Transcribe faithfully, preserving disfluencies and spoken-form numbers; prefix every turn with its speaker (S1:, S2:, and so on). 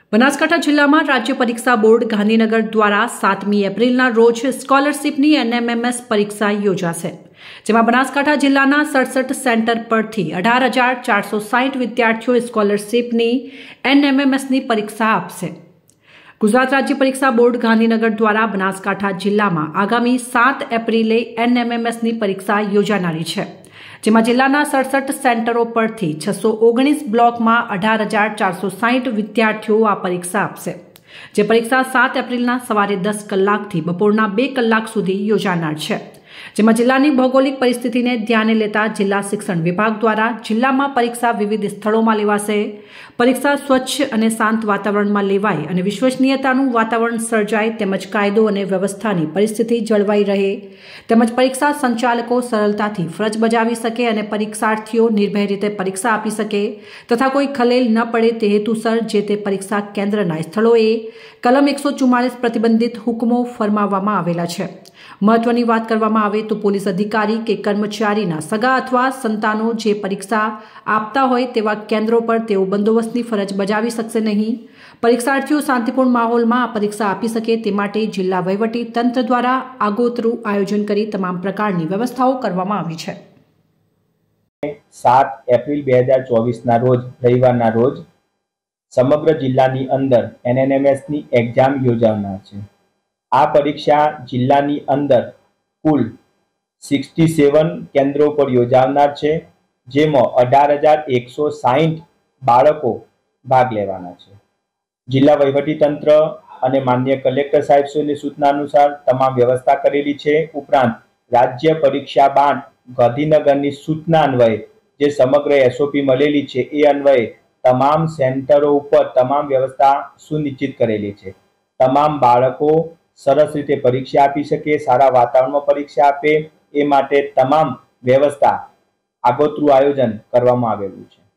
S1: બનાસકાંઠા જિલ્લામાં રાજ્ય પરીક્ષા બોર્ડ ગાંધીનગર દ્વારા સાતમી એપ્રિલના રોજ સ્કોલરશીપની એનએમએમએસ પરીક્ષા યોજાશે, જેમાં બનાસકાંઠા જિલ્લાના સડસઠ સેન્ટર પરથી અઢાર હજાર ચારસો સાઠ વિદ્યાર્થીઓ સ્કોલરશીપની એનએમએમએસની પરીક્ષા આપશે। ગુજરાત રાજ્ય પરીક્ષા બોર્ડ ગાંધીનગર દ્વારા બનાસકાંઠા જિલ્લામાં આગામી સાત એપ્રિલે એનએમએમએસની પરીક્ષા યોજાનારી છે, જેમાં જિલ્લાના સડસઠ સેન્ટરો પરથી છસો ઓગણીસ બ્લોકમાં અઢાર હજાર ચારસો સાઠ વિદ્યાર્થીઓ આ પરીક્ષા આપશે, જે પરીક્ષા સાત એપ્રિલના સવારે દસ કલાકથી બપોરના બે કલાક સુધી યોજાનાર છે, જેમાં જિલ્લાની ભૌગોલિક પરિસ્થિતિને ધ્યાને લેતા જિલ્લા શિક્ષણ વિભાગ દ્વારા જિલ્લામાં પરીક્ષા વિવિધ સ્થળોમાં લેવાશે। પરીક્ષા સ્વચ્છ અને શાંત વાતાવરણમાં લેવાય અને વિશ્વસનીયતાનું વાતાવરણ સર્જાય તેમજ કાયદો અને વ્યવસ્થાની પરિસ્થિતિ જળવાઈ રહે તેમજ પરીક્ષા સંચાલકો સરળતાથી ફરજ બજાવી શકે અને પરીક્ષાર્થીઓ નિર્ભય રીતે પરીક્ષા આપી શકે તથા કોઈ ખલેલ ન પડે તે હેતુસર જે તે પરીક્ષા કેન્દ્રના સ્થળોએ કલમ એકસો ચુમ્માળીસ પ્રતિબંધિત હુકમો ફરમાવવામાં આવેલા છે। મહત્વની વાત કરવામાં આવે તો પોલીસ અધિકારી કે કર્મચારીના સગા અથવા સંતાનો જે પરીક્ષા આપતા હોય તેવા કેન્દ્રો પર તેઓ બંદોબસ્તની ફરજ બજાવી શકશે નહીં। પરીક્ષાર્થીઓ શાંતિપૂર્ણ માહોલમાં આ પરીક્ષા આપી શકે તે માટે જિલ્લા વહીવટી તંત્ર દ્વારા આગોતરું આયોજન કરી તમામ પ્રકારની વ્યવસ્થાઓ કરવામાં આવી છે।
S2: સાત એપ્રિલ બે હજાર ચોવીસના રોજ રવિવારના રોજ સમગ્ર જિલ્લાની અંદર એનએમએમએસની એક્ઝામ યોજાનાર છે। આ પરીક્ષા જિલ્લાની અંદર કુલ સડસઠ કેન્દ્રો પર યોજાનાર છે, જેમાં અઢાર હજાર એકસો સાઠ બાળકો ભાગ લેવાના છે। જિલ્લા વહીવટીતંત્ર અને માન્ય કલેક્ટર સાહેબની સૂચના અનુસાર તમામ વ્યવસ્થા કરેલી છે। ઉપરાંત રાજ્ય પરીક્ષા બાદ ગાંધીનગરની સૂચના અન્વયે જે સમગ્ર એસઓપી મળેલી છે એ અન્વયે તમામ સેન્ટરો ઉપર તમામ વ્યવસ્થા સુનિશ્ચિત કરેલી છે। તમામ બાળકો સરસ રીતે પરીક્ષા આપી શકે, સારા વાતાવરણમાં પરીક્ષા આપે એ માટે તમામ વ્યવસ્થા આગોતરું આયોજન કરવામાં આવેલું છે।